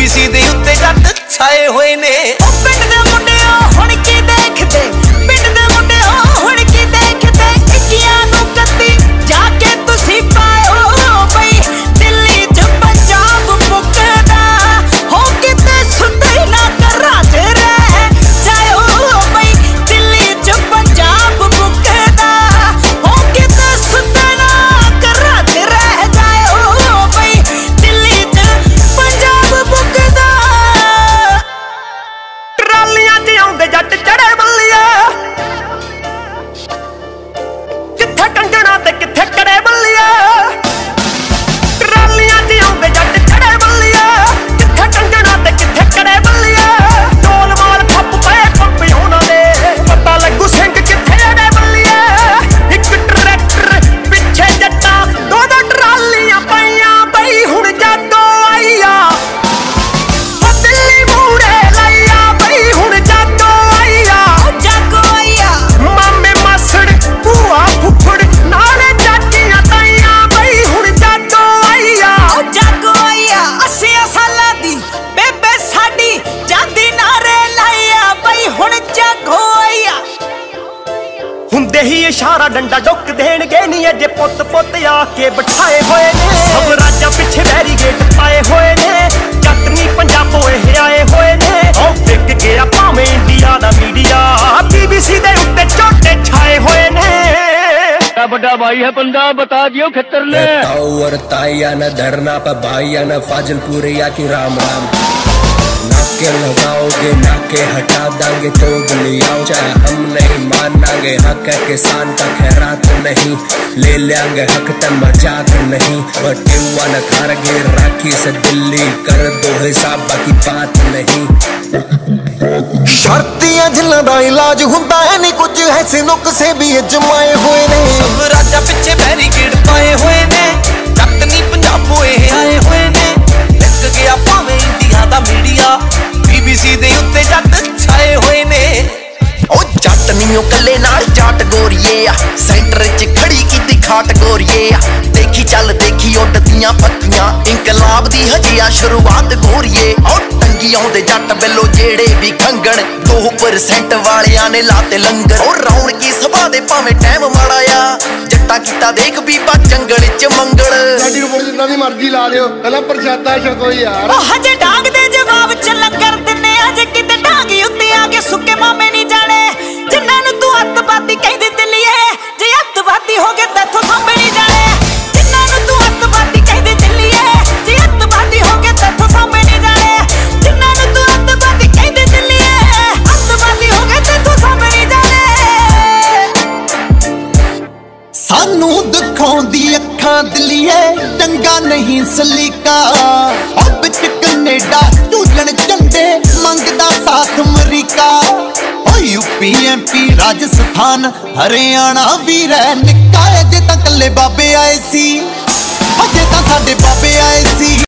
BBC ਦੇ ਉੱਤੇ ਜੱਟ ਛਾਏ ਹੋਏ ਨੇ। ਉਹ ਪਿੰਡ ਦੇ ਮੁੰਡਿਓ ਹੁਣ ਕੀ ਦੇਖਦੇ, ਪਿੰਡ ਦੇ ਮੁੰਡਿਓ ਹੁਣ ਕੀ ਦੇਖਦੇ, ਇੱਕੀਆਂ ਨੂੰ ਕੱਤੀ ਜਾ ਕੇ ਤੁਸੀਂ ਪਾਓ ਬਈ ਦਿੱਲੀ ਚ ਪੰਜਾਬ ਮੁੱਕਦਾ ਹੋ ਕਿਤੇ ਸੁਣਦੇ ਨਾ ਕਰਾਂ ਤੇ ਰਹਿ ਜਾਓ ਬਈ ਦਿੱਲੀ ਚ ਪੰਜਾਬ ਮੁੱਕਦਾ ਹੋ ਕਿਤੇ ਸੁਣਦੇ ਨਾ ਕਰਾਂ ਤੇ ਰਹਿ ਜਾਓ ਬਈ ਦਿੱਲੀ ਚ ਪੰਜਾਬ ਮੁੱਕਦਾ। ਟਰਾਲੀਆਂ 'ਚ ਆਉਂਦੇ ਜੱਟ ਚੜੇ ਬੱਲੀਆ, ਕਿੱਥੇ ਕੰਗਣਾ ਤੇ ਕਿੱਥੇ ਕੜੇ ਬੱਲੀਆ। ਟਰਾਲੀਆਂ 'ਚ ਆਉਂਦੇ ਜੱਟ ਚੜੇ ਬੱਲੀਆ, ਕਿੱਥੇ ਕੰਗਣਾ ਤੇ ਕਿੱਥੇ ਕੜੇ ਬੱਲੀਆ। ਢੋਲ ਮਾਲ ਖੱਪ ਪਏ ਪੰਪੇ ਉਹਨਾਂ ਦੇ, ਪਤਾ ਲੱਗੂ ਸਿੰਘ ਕਿੱਥੇ ਅੜੇ ਬੱਲੀਆ। ਇੱਕ ਟਰੈਕਟਰ ਪਿੱਛੇ ਜੱਟਾਂ ਦੋ ਦੋ ਟਰਾਲੀਆਂ ਪਈਆਂ ਬਈ ਹੁਣ ਜਾਗੋ ਆਈਆ। ਉਹ ਦਿੱਲੀ ਮੂਹਰੇ ਲਾਈਆ ਬਈ ਹੁਣ ਜਾਗੋ ਆਈਆ। ਜਾਗੋ ਆਈਆ ਮਾਮੇ ਮਾਸੜ ਭੂਆ ਫੁੱਫੜ ਨਾਲੇ ਚਾਚੀਆਂ ਤਾਈਆਂ ਬਈ ਹੁਣ ਜਾਗੋ ਆਈਆ। ਜਾਗੋ ਆਈਆ 80 ਸਾਲਾਂ ਦੀ ਬੇਬੇ ਸਾਡੀ ਜਾਂਦੀ ਨਾਰੇ ਲਾਈਆ ਬਈ ਹੁਣ ਜਾਗੋ ਆਈਆ। ਹੁੰਦੇ ਹੀ ਇਸ਼ਾਰਾ ਡੰਡਾ ਡੁੱਕ ਦੇਣਗੇ ਨੀ ਅਜੇ ਪੁੱਤ ਪੁੱਤ ਆ ਕੇ ਬਿਠਾਏ ਹੋਏ ਨੇ। ਸਭ ਰਾਜਾਂ ਪਿੱਛੇ ਬੈਰੀਗੇਟ ਪਾਏ ਹੋਏ ਨੇ, ਜੱਟ ਨੀ ਪੰਜਾਬੋਂ ਇਹ ਆਏ ਹੋਏ ਨੇ। ਉਹ ਵਿਕ ਗਿਆ ਭਾਵੇਂ ਇੰਡੀਆ ਦਾ ਮੀਡੀਆ, BBC ਦੇ ਉੱਤੇ ਝੋਟੇ ਛਾਏ ਹੋਏ ਨੇ। बड़ा भाई है बंदा बता दियो खतर ले और ताइया न धरना पर भाइया न फाजिलपुरिया की राम राम। नाके लगाओगे नाके हटा देंगे तो बलियाओ, चाहे हम नहीं मानांगे हक है किसान का खैरात नहीं, ले लेंगे हक त मजाक नहीं। बटिवा न खारगे राखी से दिल्ली कर दो हिसाब बाकी बात नहीं। शर्तियां जिन्हां दा इलाज हुंदा है नी कुछ ऐसे नुक्से भी अजमाए हुए ने। सब राजा पिछे बैरीकेड पाए हुए ने, जट नी पंजाबों ये आए हुए ने। लिख गया भावें इंडिया दा मीडिया, BBC दे उत्ते जट छाए हुए ने। ओ जट नीओ कल्ले नाल जाट गोरीए आ, सेंटर च खड़ी कीती खाट गोरीए आ। देखी चल देखी उड्डदियां पक्कियां, इंकलाब दी हजे आ शुरुआत गोरीए। ओ टंगी आउंदे जट बेलो जेड़े भी खंगण, 2% वालियां ने लाते लंगर। ओ रौणकी सभा दे भावें टाइम माड़ा आ, जट्टा कीता देख बीबा जंगल च मंगल। साडी उमर जिन्ना दी मर्जी ला लियो, कला प्रशादा छको यार। ओ हजे डांग दे जवाब च लंगर दिने, अजे किते डांग उत्ते आके सुके मामे नहीं जाने। जिन्हां नूं तू अत्तवादी कहदी दिल्लीए, जे अत्तवादी हो गए तैथों सांभे नहीं जाने। जिन्हां नूं तू अत्तवादी कहदी दिल्लीए, जे अत्तवादी हो गए तैथों सांभे नहीं जाने। जिन्हां नूं तू अत्तवादी कहदी दिल्लीए, अत्तवादी हो गए तैथों सांभे नहीं जाने। सानू दिखाउंदी अखां दिल्लीए डंगा नहीं सलीका। ओ बिच कनेडा झूलन झंडे मंगदा साथ America. UP MP Rajasthan Haryana भी रह निका, अजे तां कल्ले बाबे आए सी, अजे तां साडे बाबे आए सी।